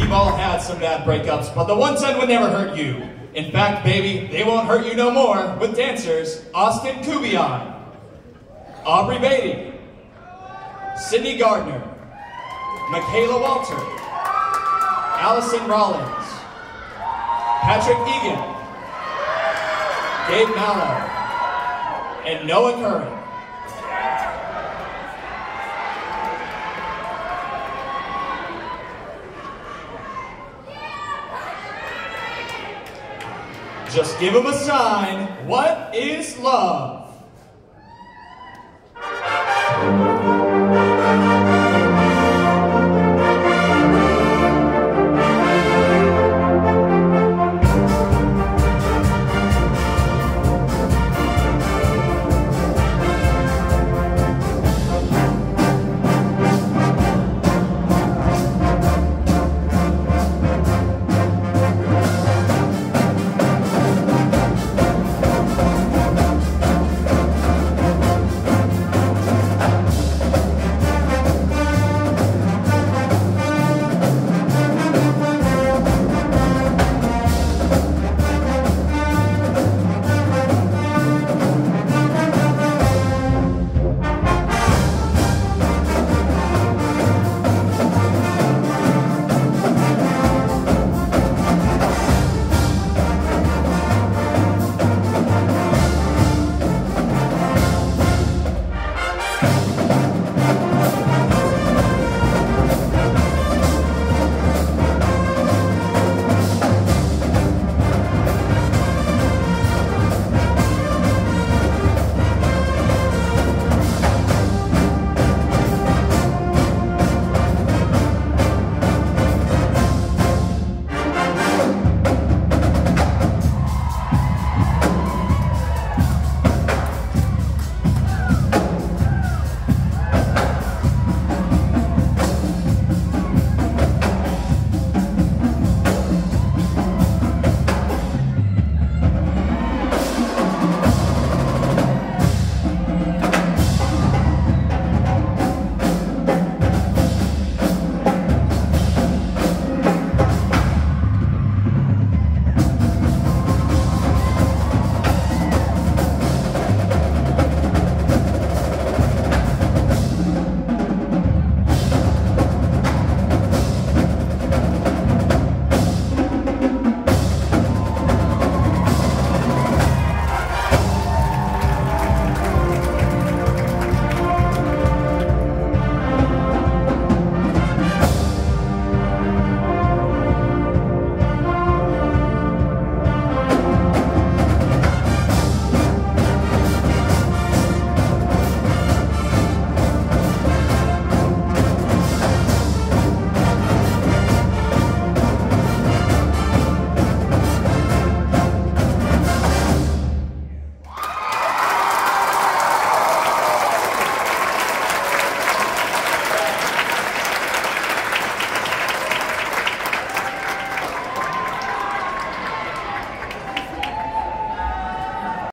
we've all had some bad breakups, but the 110 would never hurt you. In fact, baby, they won't hurt you no more with dancers Austin Kubion, Aubrey Beatty, Sydney Gardner, Michaela Walter, Allison Rollins, Patrick Egan, Gabe Mallow, and Noah Curran. Just give him a sign. What is love?